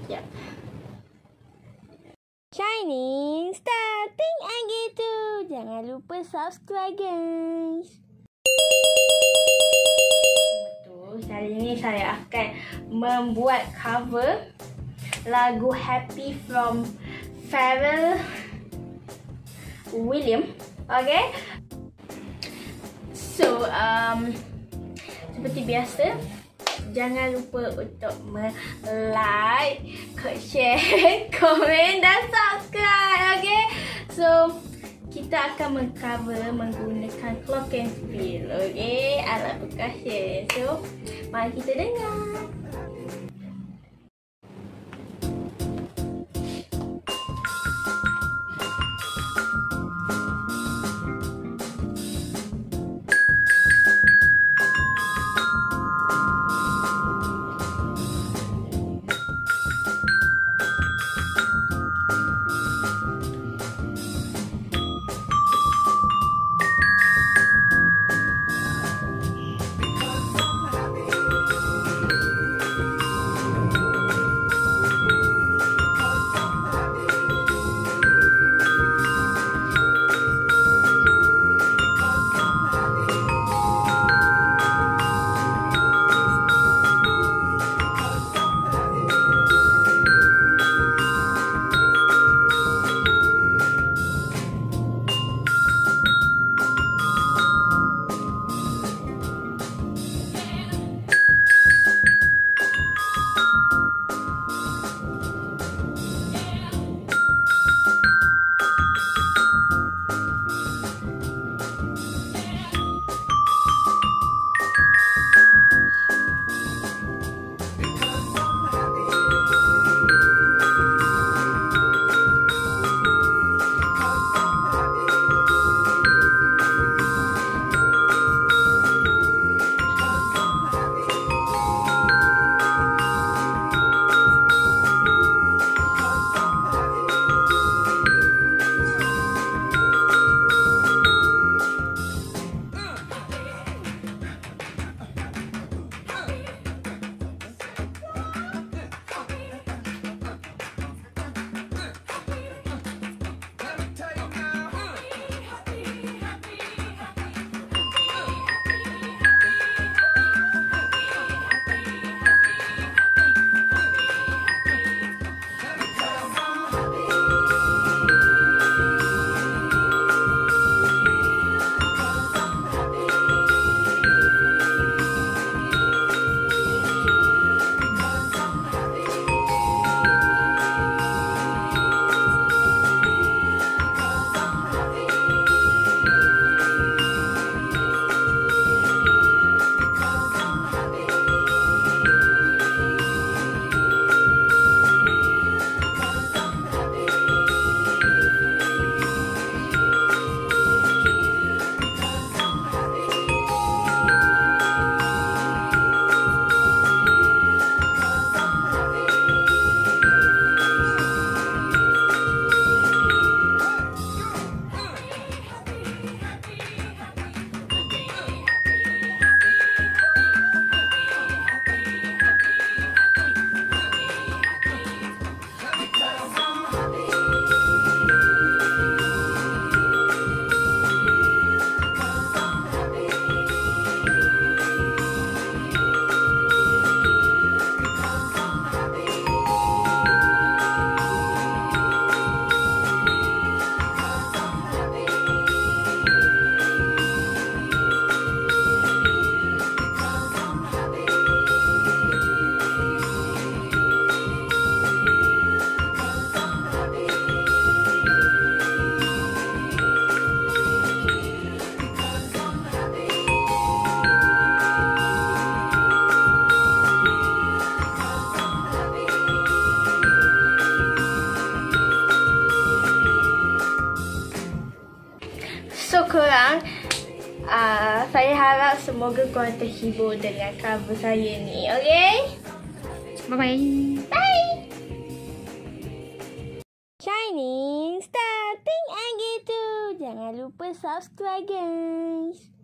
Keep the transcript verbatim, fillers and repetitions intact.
Yep. Shining, starting and gitu. Jangan lupa subscribe, guys. Betul. Hari ini saya akan membuat cover lagu Happy from Pharrell Williams. Okay. So, um, seperti biasa, jangan lupa untuk like, share, komen dan subscribe. Okay. So, kita akan mengcover menggunakan Glockenspiel. Okay. Alat percussion. So, mari kita dengar. So korang, uh, saya harap semoga korang terhibur dengan cover saya ni. Okay? Bye-bye. Bye. Shining, starting and gitu. Jangan lupa subscribe, guys.